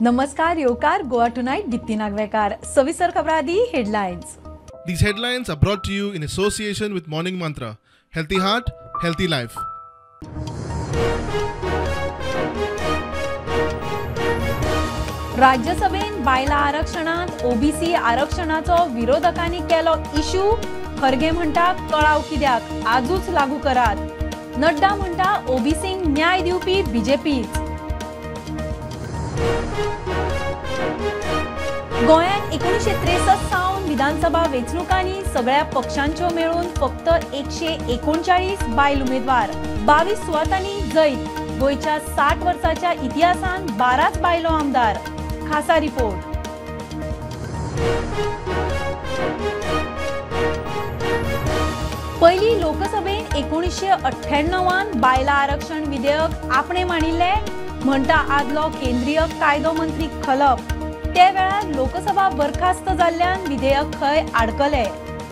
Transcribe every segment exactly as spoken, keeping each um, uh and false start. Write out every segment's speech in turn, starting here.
नमस्कार येवकार गोवा टुनाइट दिप्ती नागवेकार सविस्तर खबरादी headlines. These headlines are brought to you in association with Morning Mantra. Healthy heart, healthy life. राज्यसभेन बायला आरक्षणात ओबीसी आरक्षणाचो विरोधकांनी केलो इशू. खरगे म्हणटा कळाव कित्याक आजूच लागू करात. नड्डा म्हणटा ओबीसींक न्याय दिवपी बीजेपीच. गोंयांत एकोणीशे त्रेसष्ट सावन विधानसभा वेंचणुकांनी सगळ्या पक्षांच्यो मेळून फक्त एकशे एकोणचाळीस बायल उमेदवार. बावीस सुवातांनी जैत. गोंयच्या साठ वर्साच्या इतिहासान बाराच बायलो आमदार. खासा रिपोर्ट. पहिली लोकसभेन एकोणीशे अठ्ठ्याण्णवान बायला आरक्षण विधेयक आपणे मांडिल्ले म्हणटा आदलो केंद्रीय कायदो मंत्री खलप. त्या वेळार लोकसभा बरखास्त जाल्ल्यान विधेयक खंय आडकले.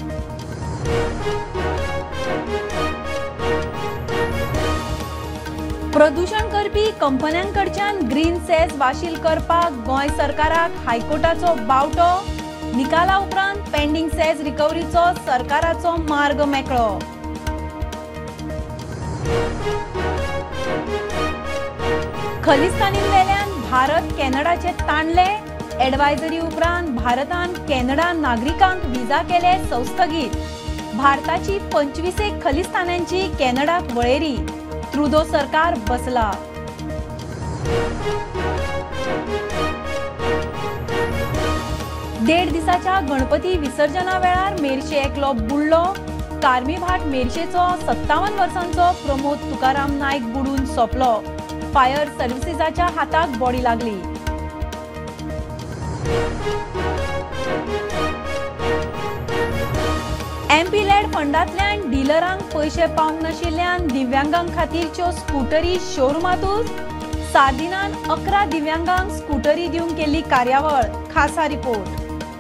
प्रदूषण करपी कंपन्यांकडच्यान ग्रीन सेस वाशील करपाक गोंय सरकाराक हायकोर्टाचो बावटो. निकाला उपरांत पेंडिंग सेस रिकव्हरीचो सरकाराचो मार्ग मेकळो. खलिस्तानींवेल्यान भारत कॅनडाचे ताणले. एडवायझरी उपरांत भारतान कॅनडा नागरिकांक विजा केले संस्थगीत. भारताची पंचवीसेक खलिस्तान्यांची कॅनडाक वळेरी. ट्रुडो सरकार बसला. देड दिसाच्या गणपती विसर्जना वेळार मेरशे एकलो बुडलो. कार्मी भाट मेरशेचो सत्तावन वर्सांचो प्रमोद तुकाराम नायक बुडून सोंपलो. फायर सर्व्हिसेसाच्या हाताक बॉडी लागली. एमपी लेड फंडांतल्यान डिलरांक पयशे पावंक नाशिल्ल्यान दिव्यांगां खातीरच्यो स्कूटरी शोरूमातूच. सात दिनान अकरा दिव्यांगांक स्कूटरी दिवंक केल्ली कार्यावळ. खासा रिपोर्ट.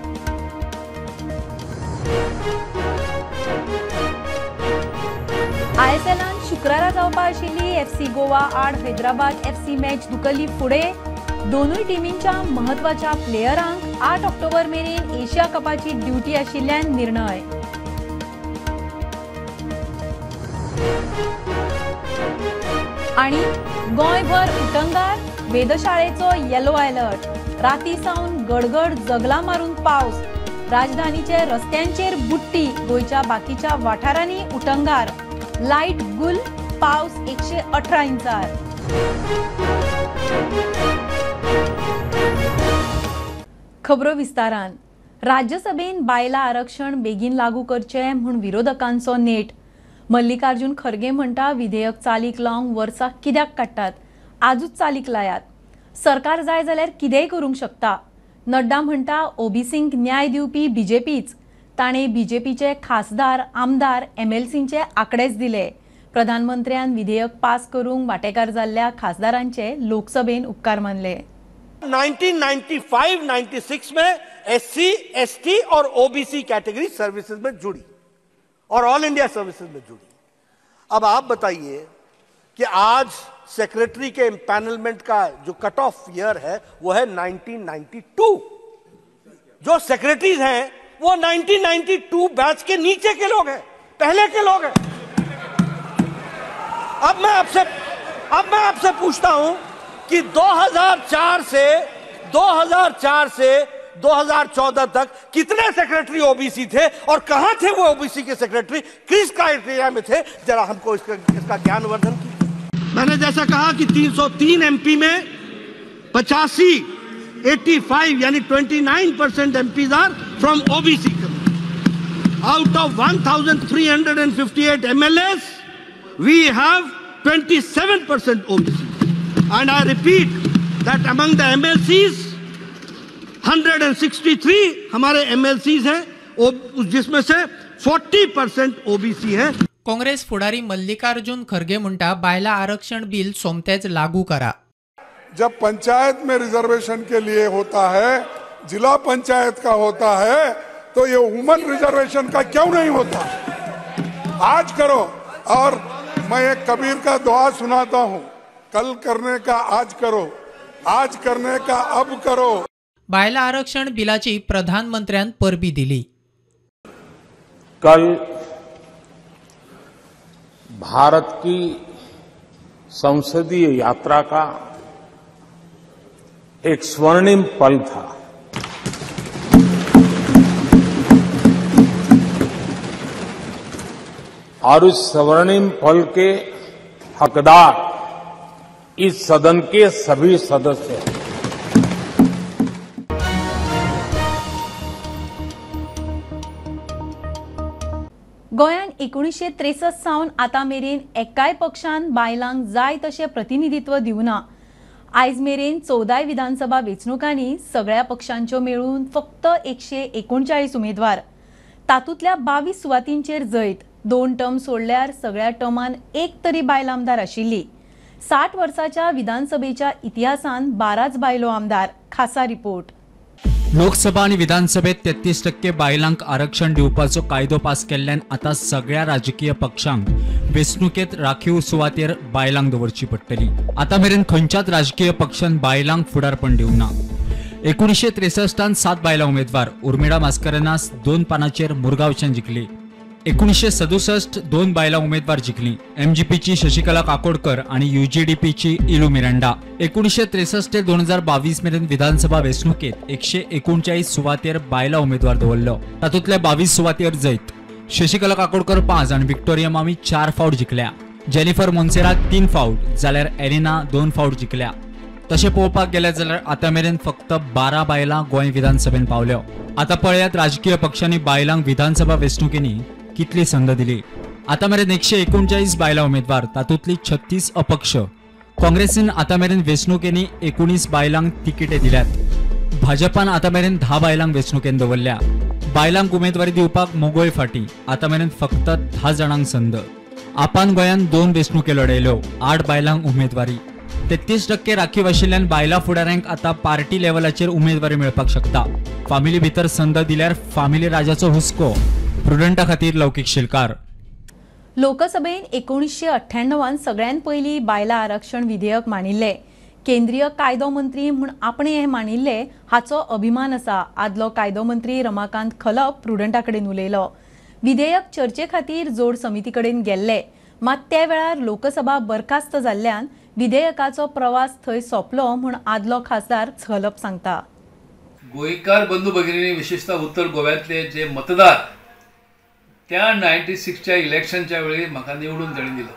आयएसएलान शुक्रारा जावपा आशिल्ली एफसी गोवा आड हैदराबाद एफसी मॅच धुकल्ली फुडें. दोनूय टिमींच्या महत्वाच्या प्लेयरांक आठ ऑक्टोबर मेरेन एशिया कपाची ड्युटी आशिल्ल्यान निर्णय. आणि गोंयभर उटंगार. वेधशाळेचो येलो अलर्ट. राती सावन गडगड जगला मारून पावस. राजधानीचे रस्त्यांचेर बुट्टी. गोंयच्या बाकीच्या वाठारांनी उटंगार. लाईट गुल. पावस एकशे अठरा इंचार. खबरो विस्तारान. राज्यसभेन बायला आरक्षण बेगीन लागू करचे म्हूण विरोधकांचो नेट. मल्लिकार्जुन खरगे म्हणटा विधेयक चालीक लावंक वर्सां कित्याक काडटात. आजूच चालीक लायात. सरकार जाय जाल्यार कितेंय करूंक शकता. नड्डा म्हणटा ओबीसींक न्याय दिवपी बीजेपीच. ताणे बीजेपीचे खासदार आमदार एमएलसींचे आंकडेच दिले. प्रधानमंत्र्यान विधेयक पास करूंक वांटेकार जाल्ल्या खासदारांचे लोकसभेन उपकार मानले. Nineteen ninety five ninety six में एससी, एसटी और ओबीसी कैटेगरी सर्विसेज में जुड़ी और ऑल इंडिया सर्विसेज में जुड़ी. अब आप बताइए कि आज सेक्रेटरी के एम्पैनलमेंट का जो कट ऑफ ईयर है वो है नाइनटीन नाइंटी टू. जो सेक्रेटरीज हैं वो नाइनटीन नाइंटी टू बैच के नीचे के लोग हैं, पहले के लोग हैं. अब मैं आपसे अब मैं आपसे पूछता हूं कि दो हज़ार चार से दो हज़ार चार से दो हज़ार चौदह तक कितने सेक्रेटरी ओबीसी थे और कहां थे वो ओबीसी के सेक्रेटरी, किस क्राइटेरिया में थे? जरा हमको इसका इसका ज्ञानवर्धन कीजिए. मैंने जैसा कहा कि तीन सौ तीन एमपी में पचासी पचासी यानी उनतीस percent MPs are from OBC. Out of one thousand three hundred fifty-eight MLAs we have twenty-seven percent OBC. And I repeat that among the M L Cs, one hundred sixty-three हमारे M L Cs हैं, जिसमें से forty percent O B C है. कांग्रेस फुडारी मल्लिकार्जुन खरगे म्हणटा बायला आरक्षण bill सोमतेच लागू करा. जब पंचायत में रिजर्वेशन के लिए होता है, जिला पंचायत का होता है, तो ये वुमन रिजर्वेशन का क्यों नहीं होता? आज करो. और मैं एक कबीर का दुआ सुनाता हूँ, कल करने का आज करो, आज करने का अब करो। बायला आरक्षण बिलाची प्रधानमंत्र्यान परबी दिली। कल भारत की संसदीय यात्रा का एक स्वर्णिम पल था। और उस स्वर्णिम पल के हकदार इस सदन के सभी सदस्य हैं। गोंयान एकोणीसशे त्रेसष्ट सावन आतां मेरेन एकाय पक्षान बायलांक जाय तशें प्रतिनिधित्व दिवना। आयज मेरेन चौदाय विधानसभा वेंचणुकांनी सगळ्या पक्षांच्यो मेळून फक्त एकशे एकोणचाळीस उमेदवार, तातूंतल्या बावीस सुवातींचेर जैत। दोन टर्म सोडल्यार सगळ्या टर्मान एक तरी बायल आमदार आशिल्ली। साठ वर्साच्या विधानसभेच्या इतिहासान बाराच बायलो आमदार। खासा रिपोर्ट। लोकसभा आणि विधानसभेत तेहतीस टक्के बायलांक आरक्षण दिवपाचो कायदो पास केल्ल्यान आता सगळ्या राजकीय पक्षांक वेंचणुकेत राखीव सुवातेर बायलांक दवरची पडटली। आता मेरेन खंयच्याच राजकीय पक्षान बायलांक फुडारपण दिवना। एकोणीसशे त्रेसष्टान सात बायलां उमेदवार उर्मिळा मास्करेनास दोन पानाचेर मुरगांवच्यान जिखली। एकोणीसशे सदुसष्ट दोन बायलां उमेदवार जिखली। एमजीपीची शशिकला काकोडकर आणि यूजीडीपीची इलू मिरांडा। एकोणीसशे त्रेसष्ट ते दोन हजार बावीस मेरेन विधानसभा वेंचणुकेत एकशे एकोणचाळीस सुवातेर बायलां उमेदवार दवरलो, तातूंतल्या बावीस सुवातेर जैत। शशिकला काकोडकर पांच आणि विक्टोरिया मामी चार फावट जिखल्या। जेनिफर मोन्सेरात तीन फावट जाल्यार एलिना दोन फावट जिखल्या। तशें पळोवपाक गेले जाल्यार आता मेरेन फक्त बारा बायलां गोंय विधानसभेत पावल्यो। आता पळयात राजकीय पक्षांनी बायलांक विधानसभा वेंचणुकेनी कितली संद दिली। आता मेरेन एकशे एकोणचाळीस बायलां उमेदवार, तातूंतली छत्तीस अपक्ष। काँग्रेसीन आता मेरेन वेंचणुकेनी एकोणीस बायलांक तिकिटे दिल्यात। भाजपान आता मेरेन धा बायलांक वेंचणुकेन दवरल्या। बायलांक उमेदवारी दिवपाक मोगोय फाटी, आता मेरेन फक्त धा जाणांक संद। आपान गोंयान दोन वेंचणुके लढयल्यो, आठ बायलांक उमेदवारी। तेहतीस टक्के राखीव आशिल्ल्यान बायलां फुडाऱ्यांक आता पार्टी लेव्हलाचेर उमेदवारी मेळपाक शकता। फामिली भितर संद दिल्यार फामिली राजाचो हुस्को। प्रुडंटा खातीर लौकीक शिलकार। लोकसभेन एकोणीसशे अठ्ठ्याण्णवान सगळ्यात पयलीं बायलां आरक्षण विधेयक मांडिल्ले। केंद्रीय कायदो मंत्री म्हूण आपणे हे मांडिल्ले हाचो अभिमान आसा। आदलो कायदो मंत्री रमाकांत खलप प्रुडंटा कडेन उलयलो। विधेयक चर्चे खातीर जोड समिती कडेन गेल्ले, मात त्या वेळार लोकसभा बरखास्त जाल्ल्यान विधेयकाचो प्रवास थंय सोंपलो म्हूण आदलो खासदार खलप सांगता। गोंयकार बंधू भगिनी, विशेषतः उत्तर गोव्यातले जे मतदार, त्या नायन्टी सिक्सच्या इलेक्शनच्या वेळी म्हाका निवडून ताणें दिलो।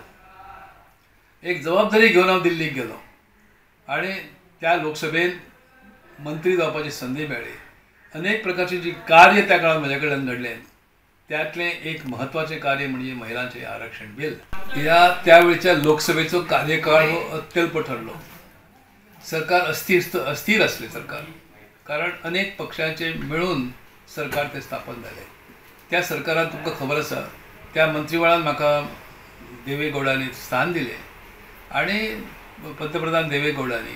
एक जबाबदारी घेवन हांव दिल्लीक गेलो आणि त्या लोकसभेत मंत्री जावपाची संदी मेळ्ळी। अनेक प्रकारची जी कार्य त्या काळात म्हज्या कडल्यान घडलें, त्यातलें एक म्हत्वाचें कार्य म्हणजे महिलांचें आरक्षण बिल। ह्या त्यावेळच्या लोकसभेचो कार्यकाळ हो अत्यल्प ठरलो। सरकार अस्थिर अस्थिर असलें सरकार, कारण अनेक पक्षांचे मिळून सरकार ते स्थापन झाले। त्या सरकारात तुमकां खबर आसा, त्या मंत्रिमंडळान म्हाका देवे गौडांनी स्थान दिले आणि पंतप्रधान देवे गौडांनी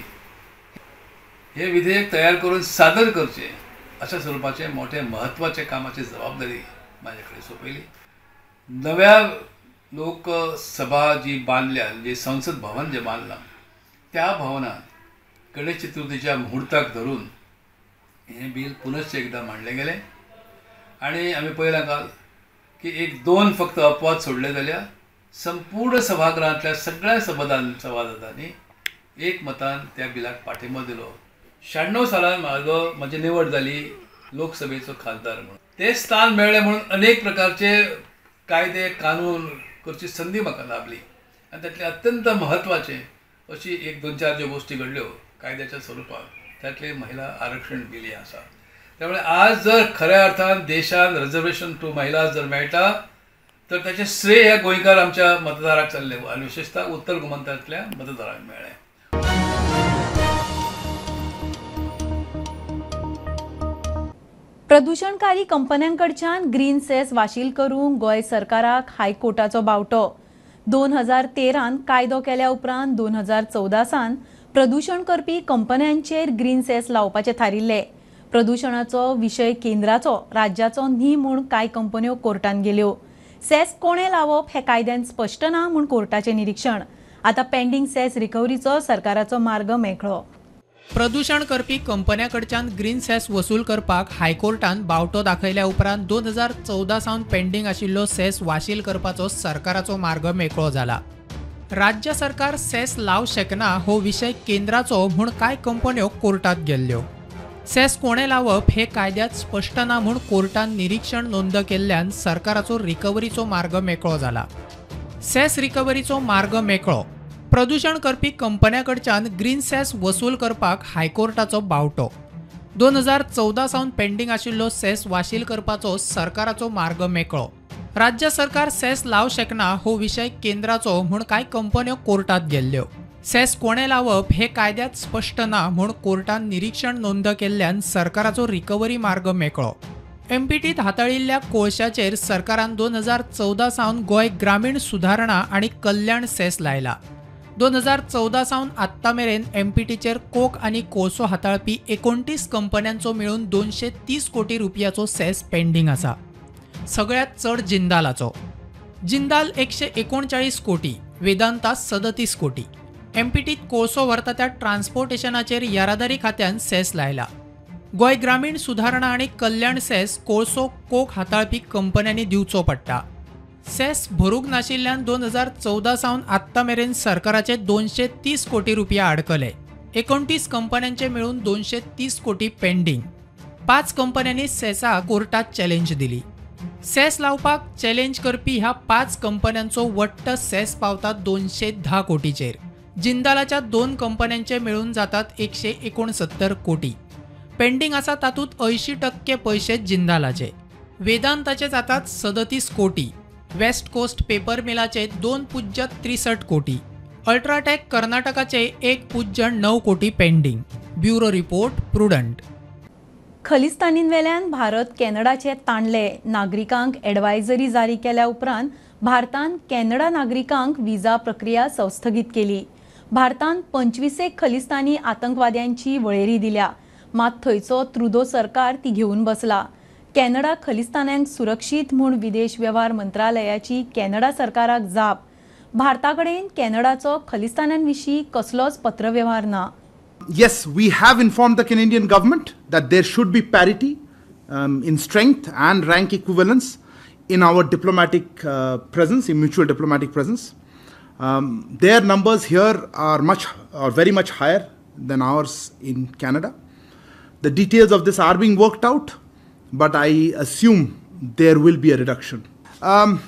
हे विधेयक तयार करून सादर करचे अशा स्वरूपाचे मोठे महत्वाचे कामाची जबाबदारी माझ्या कडेन सोपयली। नव्या लोकसभा जी बांदल्या, जे संसद भवन जे बांदलां, त्या भवनात गणेश चतुर्थीच्या मुहूर्ताक धरून हे बिल पुनश्च एकदा मांडलें गेलें आणि आमी पळयलां काल की एक दोन फक्त अपवाद सोडले जाल्यार संपूर्ण सभागृहांतल्या सगळ्या सभादान सभासदांनी एक मतान त्या बिलाक पाठिंबो दिलो। शहाण्णव सालान म्हाजो म्हजी निवड जाली लोकसभेचो खासदार म्हणून। ते स्थान मेळ्ळें म्हणून अनेक प्रकारचे कायदे कानून करची संदी म्हाका लाभली आनी तातले अत्यंत म्हत्वाचे अशी एक दोन चार ज्यो गोश्टी घडल्यो कायद्याच्या स्वरुपात, त्यातले महिला आरक्षण बिल हें आसा। त्यामुळे आज जर खऱ्या अर्थान देशान रिजर्वेशन टू महिला जर मेळटा तर त्याचे श्रेय ह्या गोंयकार आमच्या मतदाराक चालले आणि विशेषतः उत्तर गोमंतकातल्या मतदारांक मेळ्ळें। प्रदूषणकारी कंपन्यांकडच्यान ग्रीन सेस वाशील करूंक गोंय सरकाराक हायकोर्टाचो बावटो। दोन हजार तेरान कायदो केल्या उपरांत दोन हजार चौदा सावन प्रदूषण करपी कंपन्यांचेर ग्रीन सेस लावपाचे थारिल्ले। प्रदूषणाचो विशय केंद्राचो, राज्याचो न्ही म्हूण कांय कंपन्यो कोर्टान गेल्यो। सेस कोणे लावप हे कायद्यान स्पश्ट ना म्हूण कोर्टाचें निरीक्षण। आता पेंडींग सेस रिकव्हरीचो सरकाराचो मार्ग मेकळो। प्रदूषण करपी कंपन्याकडच्यान ग्रीन सेस वसूल करपाक हायकोर्टान बावटो दाखयल्या उपरांत दोन हजार चौदा सावन पेंडींग आशिल्लो सेस वाशील करपाचो सरकाराचो मार्ग मेकळो जाला. राज्य सरकार सेस लाव शकना हो विशय केंद्राचो म्हूण कांय कंपन्यो कोर्टात गेल्ल्यो. सेस कोणे लावप हे कायद्यात स्पष्ट ना म्हूण कोर्टान निरीक्षण नोंद केल्ल्यान सरकाराचो रिकव्हरीचो मार्ग मेकळो जाला. सेस रिकव्हरीचो मार्ग मेकळो. प्रदूषण करपी कंपन्याकडच्यान ग्रीन सेस वसूल करपाक हायकोर्टाचो बावटो. दोन हजार चौदा सावन पेंडींग आशिल्लो सेस वाशील करपाचो सरकाराचो मार्ग मेकळो. राज्य सरकार सेस लाव शकना हो विशय केंद्राचो म्हूण कांय कंपन्यो कोर्टात गेल्ल्यो. सेस कोणे लावप हे कायद्यात स्पष्ट ना म्हूण कोर्टान निरीक्षण नोंद केल्ल्यान सरकाराचो रिकव्हरी मार्ग मेकळो. एमपीटीत हाताळिल्ल्या कोळशाचेर सरकारान दोन हजार चौदा सावन गोंय ग्रामीण सुधारणा आनी कल्याण सेस लायला. दोन हजार चौदा सावन आत्ता मेरेन एमपीटीचेर कोक आनी कोळसो हाताळपी एकोणतीस कंपन्यांचो मेळून दोनशे तीस कोटी रुपयाचो सेस पेंडींग आसा. सगळ्यात चड जिंदालाचो. जिंदाल एकशे एकोणचाळीस कोटी, वेदांता सदतीस कोटी. एमपीटीत कोळसो व्हरता त्या ट्रान्सपोर्टेशनाचेर येरादारी खात्यान सेस लायला. गोंय ग्रामीण सुधारणा आनी कल्याण सेस कोळसो कोक हाताळपी कंपन्यांनी दिवचो पडटा. सेस भरूंक नाशिल्ल्यान दोन हजार चौदा सावन आत्ता मेरेन सरकाराचे दोनशे तीस कोटी रुपया अडकले. एकोणतीस कंपन्यांचे मेळून दोनशे तीस कोटी पेंडींग. पाच कंपन्यांनी सेसा कोर्टात चॅलेंज दिली. सेस लावपाक चॅलेंज करपी ह्या पाच कंपन्यांचो वट्ट सेस पावता दोनशे धा कोटीचेर. जिंदालाच्या दोन कंपन्यांचे मेळून जातात एकशे एकोणसत्तर कोटी. पेंडींग आसा तातूंत अंयशी टक्के पयशे जिंदालाचे. वेदांताचे जातात सदतीस कोटी. वेस्ट कोस्ट पेपर मिलाचे दोन पुज्य त्रेसष्ट कोटी. अल्ट्राटेक कर्नाटकाचे एक पुज्य णव कोटी पेंडींग. Bureau report Prudent. खलिस्तानींवेल्यान भारत कॅनडाचे ताणले नागरिकांक एडवायझरी जारी केल्या उपरांत भारतान कॅनडा नागरिकांक विजा प्रक्रिया संस्थगीत केली. भारतान पंचवीसेक खलिस्तानी आतंकवाद्यांची वळेरी दिल्या, मात थंयचो त्रुदो सरकार ती घेवन बसला. कॅनडा खलिस्तान्यांक सुरक्षीत म्हूण विदेश वेव्हार मंत्रालयाची कॅनडा सरकाराक जाप. भारताकडेन कॅनडाचो खलिस्तान्यांविशीं कसलोच पत्रव्यवहार ना. Yes, we have informed the Canadian government that there should be parity um, in strength and rank equivalence in our diplomatic uh, presence, in mutual diplomatic presence. Um, their numbers here are much, are very much higher than ours in Canada. The details of this are being worked out, but I assume there will be a reduction. Um,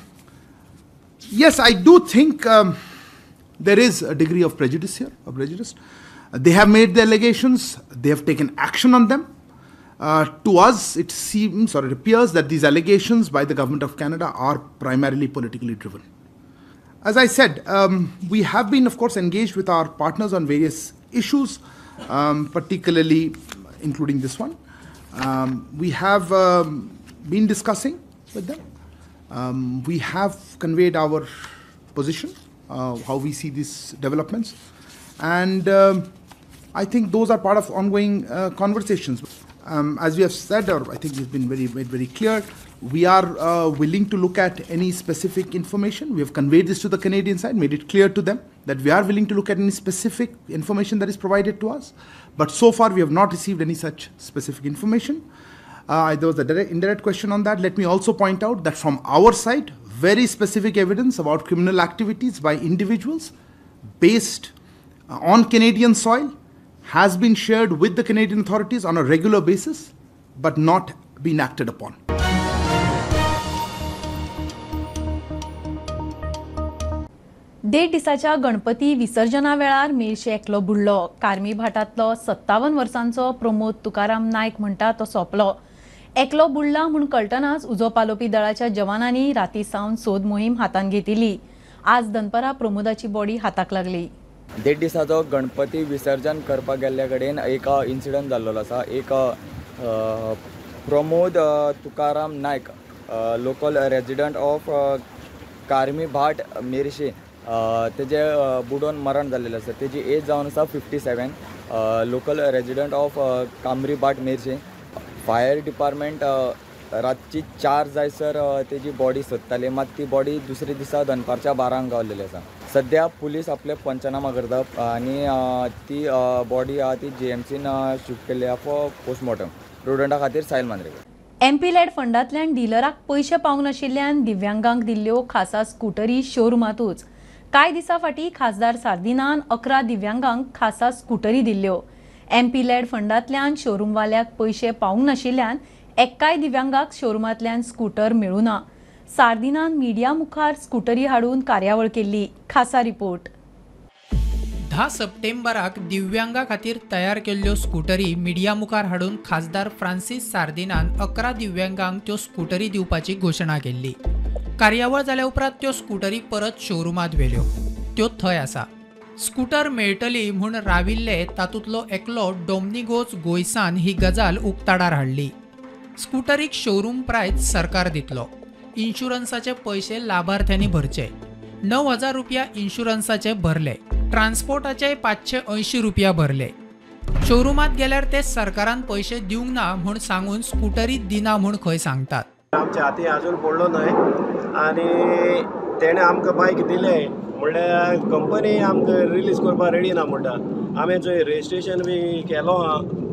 yes, I do think um, there is a degree of prejudice here, of prejudice. They have made the allegations, they have taken action on them. Uh, to us, it seems or it appears that these allegations by the government of Canada are primarily politically driven. As I said, um, we have been, of course, engaged with our partners on various issues, um, particularly including this one. Um, we have um, been discussing with them. Um, we have conveyed our position, uh, how we see these developments. And um, I think those are part of ongoing uh, conversations. Um, as we have said, or I think it's been very made very clear, we are uh, willing to look at any specific information. We have conveyed this to the Canadian side, made it clear to them that we are willing to look at any specific information that is provided to us. But so far, we have not received any such specific information. Uh, there was a direct, indirect question on that. Let me also point out that from our side, very specific evidence about criminal activities by individuals based on Canadian soil has been shared with the Canadian authorities on a regular basis, but not been acted upon. देड दिसाच्या गणपती विसर्जना वेळार मेळशे एकलो बुडलो. कार्मी भाटांतलो सत्तावन वर्सांचो प्रमोद तुकाराम नायक म्हणटा तो सोंपलो. एकलो बुडला म्हूण कळटनाच उजो पालोवपी दळाच्या जवानांनी राती सावन सोद मोहीम हातान घेतिल्ली. आज दनपारां प्रमोदाची बॉडी हाताक लागली. देड दिसाचो गणपती विसर्जन करपाक गेल्ल्या कडेन एक इन्सिडंट जाल्लो आसा. एक Pramod Tukaram Naik, local resident of Karmi Bhat Merces, तेजे बुडोवन मरण जाल्लेलें आसा. तेजी एज जावन आसा fifty seven. Local resident of Kamri Bhat Merces. Fire department रातची चार जायसर तेजी बॉडी सोदताली, मात ती बॉडी दुसरे दिसा दनपारच्या बारांक गावलेली आसा. सध्या पुलीस आपले पंचनामा करतात आणि ती बॉडी आहा ती जी एम सीन शिफ्ट केल्ली आहा फॉर पोस्टमॉर्टम. प्रुडंटा खातीर साहिल मांद्रेकर. एमपी लॅड फंडांतल्यान डिलराक पयशे पावंक नाशिल्ल्यान दिव्यांगांक दिल्ल्यो खासा स्कूटरी शोरुमातूच. कांय दिसा फाटीं खासदार सार्दिनान अकरा दिव्यांगांक खासा स्कूटरी दिल्ल्यो. एमपी लॅड फंडांतल्यान शोरूमवाल्याक पयशे पावंक नाशिल्ल्यान एक्काय दिव्यांगाक शोरूमांतल्यान स्कूटर मेळूं ना. सार्दिनान मिडिया मुखार स्कूटरी हाडून कार्यावळ केल्ली. खासा रिपोर्ट. धा सप्टेंबराक दिव्यांगा खातीर तयार केल्ल्यो स्कूटरी मिडिया मुखार हाडून खासदार फ्रांसीस सार्दिनान अकरा दिव्यांगांक त्यो स्कूटरी दिवपाची घोशणा केल्ली. कार्यावळ जाल्या उपरांत त्यो स्कूटरी परत शोरूमांत व्हेल्यो. त्यो थंय आसा. स्कूटर मेळटली म्हूण राविल्ले तातूंतलो एकलो डॉमनिगोज गोयसान ही गजाल उक्ताडार हाडली. स्कूटरीक शोरूम प्रायस सरकार दितलो. इन्शुरन्साचे पयशे लाभार्थ्यांनी भरचे. णव हजार रुपया इन्शुरन्साचे भरले. ट्रान्सपोर्टाचे पाचशे अंयशीं रुपया भरले. शोरूमात गेल्यार ते सरकारान पयशे दिवंक ना म्हूण सांगून स्कूटरी दिना म्हूण खंय सांगतात. आमच्या हाती अजून पडलो न्हय आनी तेणे आमकां बायक दिले म्हणल्यार कंपनी आमकां रिलीज करपाक रेडी ना म्हणटा. आमी जंय रेजिस्ट्रेशन बी केलो हा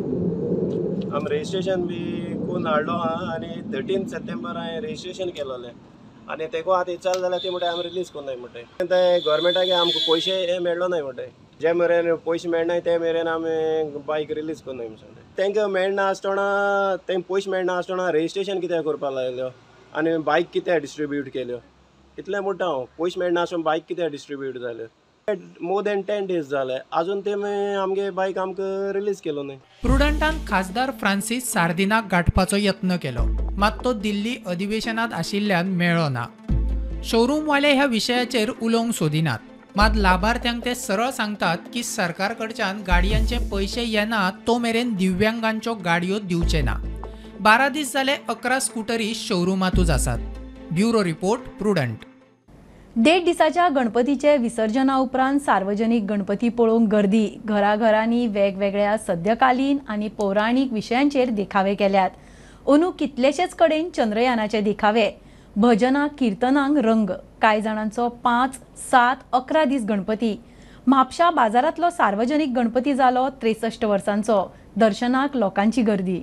आमी रेजिस्ट्रेशन बी करून हाडलो हा आनी थर्टीन सप्टेंबर हांवें रेजिस्ट्रेशन केलोलें आनी तेको आतां विचार जाल्यार ती म्हणटा आमी रिलीज करूं नाय म्हणटा. ते गोवोरमेंटाक आमकां पयशे हे मेळ्ळो नाय म्हणटा. जे मेरेन पयशे मेळनाय ते मेरेन आमी बायक रिलीज करूं नाय म्हणटा. तांकां मेळना आसतना तांकां पयशे मेळना आसतना रेजिस्ट्रेशन कित्याक करपाक लायल्यो आनी बायक कित्याक डिस्ट्रिब्यूट केल्यो इतलें म्हणटा हांव. पयशे मेळना आसतना बायक कित्याक डिस्ट्रिब्यूट जाल्यो. मोर देन टेन डेज जाले अजून ते आमगे बायक आमकां रिलीज केलो न्हय. प्रुडंटान खासदार फ्रांसीस सार्दिनाक गाठपाचो यत्न केलो मात तो दिल्ली अधिवेशनात आशिल्ल्यान मेळ्ळो ना. शोरूमवाले ह्या विशयाचेर उलोवंक सोदिनात. मात लाभार्थ्यांक ते सरळ सांगतात की सरकार कडच्यान गाडयांचे पयशे येना तो मेरेन दिव्यांगांच्यो गाडयो दिवचे ना. बारा दीस जाले अकरा स्कूटरी शोरूमातूच आसात. Bureau report Prudent. देड दिसाच्या गणपतीचे विसर्जना उपरांत सार्वजनीक गणपती पळोवंक गर्दी. घराघरांनी वेगवेगळ्या सद्यकालीन आनी पौराणीक विशयांचेर देखावे केल्यात. अंदू कितलेशेच कडेन चंद्रयानाचे देखावे. भजनां किर्तनांक रंग. कांय जाणांचो पांच सात अकरा दीस गणपती. म्हापशा बाजारांतलो सार्वजनीक गणपती जालो त्रेसष्ट वर्सांचो. दर्शनाक लोकांची गर्दी.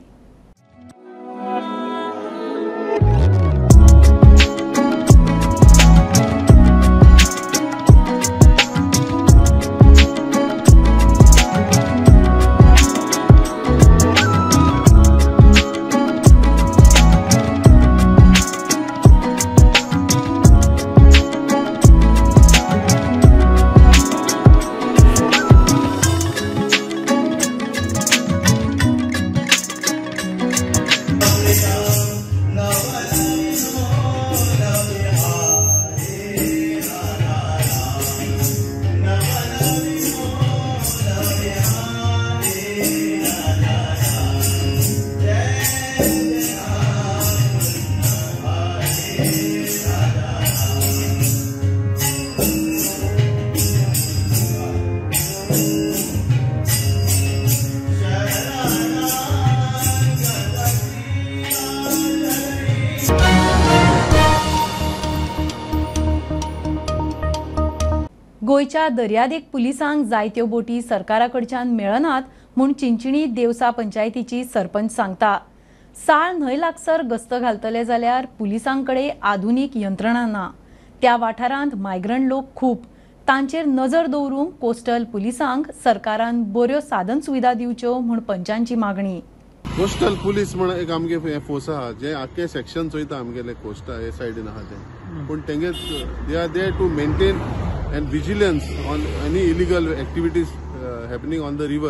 गोयच्या दर्यादेग पुलिसांक जायत्यो बोटी सरकारा कडच्यान मेळनात म्हूण चिंचिणी देवसा पंचायतीची सरपंच सांगता. साळ न्हंय लागसर गस्त घालतले जाल्यार पुलिसां कडेन आधुनीक यंत्रणा ना. त्या वाठारांत मायग्रंट लोक खूब. तांचेर नजर दवरूंक कोस्टल पुलिसांक सरकारान बऱ्यो साधन सुविधा दिवच्यो म्हूण पंचांची मागणी. कोस्टल पुलीस म्हण एक आमगे फोर्स आहा जे आख्खे सेक्शन चोयता आमगेले कोस्टा हे सायडीन आहा ते पूण तेंगे they are there to maintain and vigilance on any illegal activities uh, happening on the river.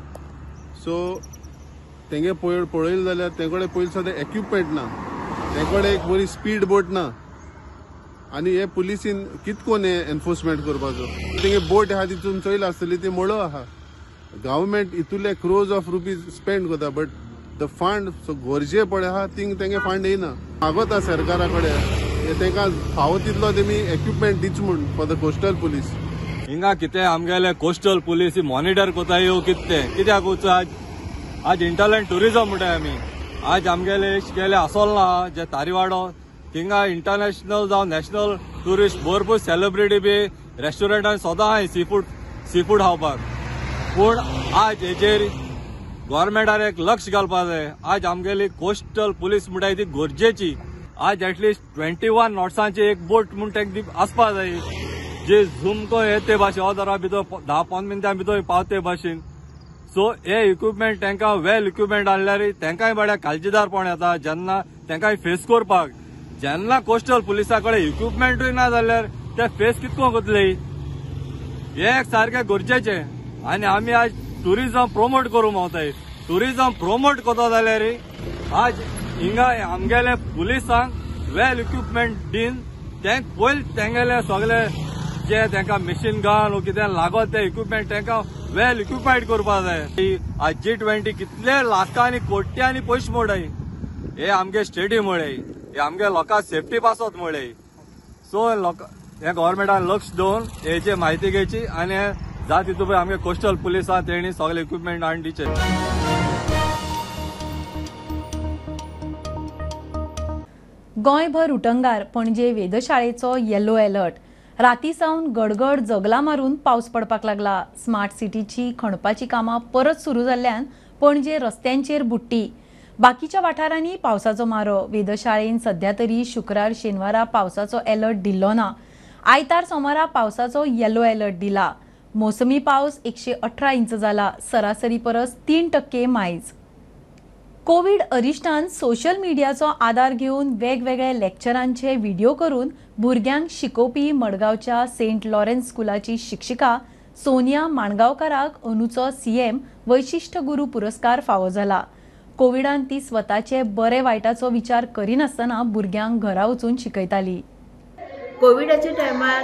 So तेंगे पळयलें जाल्यार तेंकडे पयलीं सद्या इक्विपमेंट ना. तेंकडे एक बरी स्पीड बोट ना आनी हे पुलिसीन कितकोन हे एनफोर्समेंट करपाचो. तेंगे बोट आहा तितून चोयला आसतली ती मोडो आहा. गव्हर्मेंट इतुले क्रोज ऑफ रुपीज स्पेंड करता बट द फंड सो गरजे पडे आहा थिंग तेंगे फंड येना. मागोता सरकारा कडेन तेंकां फावो तितलो तेमी इक्विपमेंट दिच म्हूण फॉर द कोस्टल पुलीस. हिंगा कितें आमगेले कोस्टल पुलीस मॉनिटर कोता येवं कितें कित्याक वचूं आज आज इंटरलँड टुरिजम म्हणटाय आमी. आज आमगेले गेले आसोल ना जे तारीवाडो थिंगा इंटरनॅशनल जावं नॅशनल टुरिस्ट भरपूर सेलिब्रिटी बी रेस्टॉरंटान सदां हाय सी फूड सी फूड खावपाक. पूण आज हेचेर गव्हर्मेंटान एक लक्ष घालपाक जाय. आज आमगेली कोस्टल पुलीस म्हणटाय ती गरजेची. आज एटलीस्ट ट्वेंटी वन नॉट्सांची एक बोट म्हूण तांकां आसपाक जाय, जे झूम को येते भाशेन अर्द वरा भितर धा पंदरा मिनटां भितर पावते भाशेन. सो हे इक्विपमेंट तांकां वेल इक्विपमेंट आणल्यार तांकांय बड्या काळजीदारपण येता जेन्ना तांकांय फेस करपाक. जेन्ना कोस्टल पुलिसा कडेन इक्विपमेंटूय ना जाल्यार ते फेस कितको करतले. हे एक सारकें गरजेचें. आनी आमी आज टुरिजम प्रोमोट करूंक मावताय. टुरिजम प्रोमोट करता जाल्यार आज हिंगा आमगेले पुलिसांक वेल इक्विपमेंट दिन ते पयलीं तेंगेले सगळे जे तांकां मशीन गन वो कितें लागत ते इक्विपमेंट तांकां वेल इक्विपायड करपाक जाय. आज जी ट्वेंटी कितले लाखांनी कोट्यांनी पयशे मोडाय. हे आमगे स्टेडियम मुळे, हे आमगे लोकांक सेफ्टी पासत मुळे. सो लोक हे गव्हर्मेंटान लक्ष दवरून हेची म्हायती घेवची आनी जाता तितून आमगे कोस्टल पुलिसां तेणी सगळे इक्विपमेंट हाडून दिचे. गोंयभर उटंगार. पणजे वेधशाळेचो येलो अलर्ट. राती सावन गडगड जगला मारून पावस पडपाक लागला. स्मार्ट सिटीची खणपाची कामां परत सुरू जाल्ल्यान पणजे रस्त्यांचेर बुट्टी. बाकीच्या वाठारांनी पावसाचो मारो. वेधशाळेन सध्या तरी शुक्रार शेनवारा पावसाचो अलर्ट दिल्लो ना. आयतार सोमारा पावसाचो येलो अलर्ट दिला. मोसमी पावस एकशे अठरा इंच जाला, सरासरी परस तीन टक्के मायज. कोविड अरिश्टान सोशल मिडियाचो आदार घेवन वेगवेगळे लेक्चरांचे व्हिडिओ करून भुरग्यांक शिकोवपी मडगांवच्या सेंट लॉरेन्स स्कुलाची शिक्षिका सोनिया माणगांवकाराक अंदूचो सीएम वैशिश्ट गुरू पुरस्कार फावो जाला. कोविडान ती स्वताचे बरे वायटाचो विचार करिनासतना भुरग्यांक घरा वचून शिकयताली. कोविडाच्या टायमार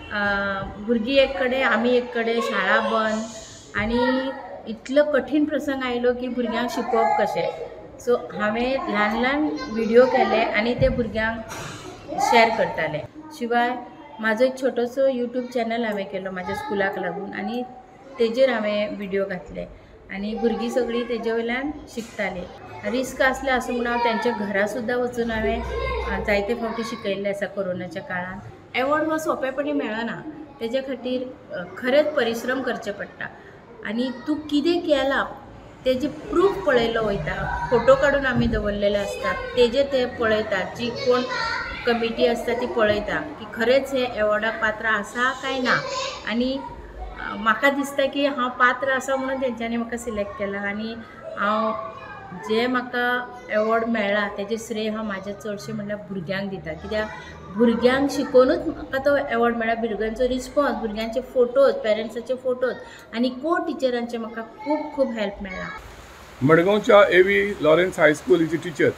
भुरगीं एक कडेन आमी एक कडेन शाळा बंद आनी इतलो कठीण प्रसंग आयलो की भुरग्यांक शिकोवप कशें. सो हांवें ल्हान ल्हान व्हिडिओ केले आनी ते भुरग्यांक शेअर करताले. शिवाय म्हाजो एक छोटोसो यूट्यूब चॅनल हांवें केलो म्हाज्या स्कुलाक लागून आनी तेजेर हांवें व्हिडिओ घातले आनी भुरगीं सगळीं तेजे वयल्यान शिकताली. रिस्क आसलें आसूं म्हूण हांव तेंच्या घरा सुद्दां वचून हांवें जायते फावटी शिकयल्लें आसा कोरोनाच्या काळान. एवॉर्ड हो सोंपेपणी मेळना. तेजे खातीर खरेंच परिश्रम करचे पडटा आनी तूं कितें केलां तेजे प्रूफ पळयलो वयता. फोटो काडून आमी दवरलेले आसतात, तेजे ते पळयतात. जी कोण कमिटी आसता ती पळयता की खरेंच हे एवॉर्डाक पात्र आसा काय ना. आनी म्हाका दिसता की हांव पात्र आसा म्हणून तेंच्यांनी म्हाका सिलेक्ट केला आनी हांव जे म्हाका एवॉर्ड मेळ्ळा तेजे श्रेय हांव म्हाजे चडशें म्हणल्यार भुरग्यांक दिता. कित्याक भुरग्यांक शिकोवनूच म्हाका तो एवॉर्ड मेळ्ळा. भुरग्यांचो रिस्पॉन्स, भुरग्यांचे फोटोज, पेरंट्साचे फोटोज आनी को टिचरांचे म्हाका खूब खूब हेल्प मेळ्ळा. मडगांवच्या एवी लॉरेन्स हायस्कूल हिची टिचर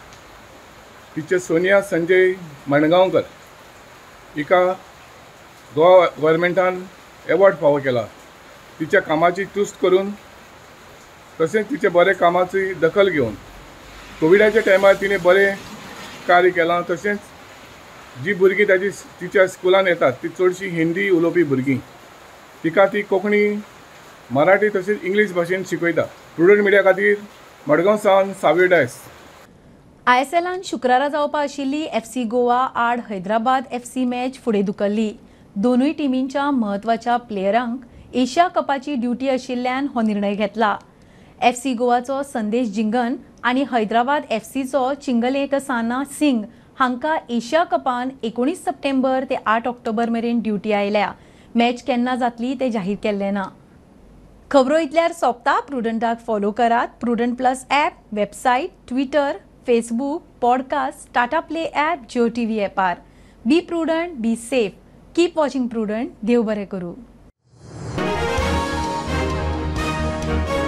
टिचर सोनिया संजय मणगांवकर हिका गोवा गव्हर्मेंटान एवॉर्ड फावो केला. तिच्या कामाची तुस्त करून तशेंच तिचे बरे कामाची दखल घेवन कोविडाच्या टायमार तिणें बरें कार्य केलां. तशेंच जी भुरगीं ताजी तिच्या स्कुलान येतात ती चडशीं हिंदी उलोवपी भुरगीं. तिका ती कोंकणी, मराठी तशेंच इंग्लीश भाशेन शिकयता. प्रुडंट मिडिया खातीर मडगांव सावन सावीर डायस. आयएसएलान शुक्रारा जावपा आशिल्ली एफसी गोवा आड हैदराबाद एफसी मॅच फुडें धुकल्ली. दोनूय टिमींच्या म्हत्वाच्या प्लेयरांक एशिया कपाची ड्युटी आशिल्ल्यान हो निर्णय घेतला. एफसी गोवाचो संदेश जिंगन आनी हैदराबाद एफसीचो चिंगलेकसाना सिंग हांकां एशिया कपान एकोणीस सप्टेंबर ते आठ ऑक्टोबर मेरेन ड्युटी आयल्या. मॅच केन्ना जातली ते जाहीर केल्लें ना. खबरो इतल्यार सोंपता. प्रुडंटाक फॉलो करात. Prudent plus app, website, Twitter, Facebook, podcast, Tata play app, Jio TV ॲपार. Be Prudent, be safe. Keep watching Prudent. देव बरें करूं.